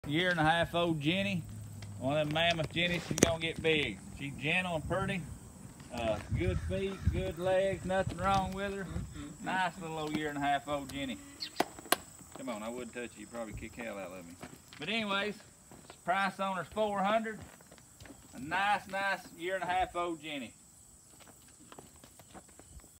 1.5 year old Jenny. One of them Mammoth Jennies, she's gonna get big. She's gentle and pretty. Good feet, good legs, nothing wrong with her. Nice little old 1.5 year old Jenny. Come on, I wouldn't touch you. You'd probably kick hell out of me. But anyways, price on her's $400. A nice 1.5 year old Jenny.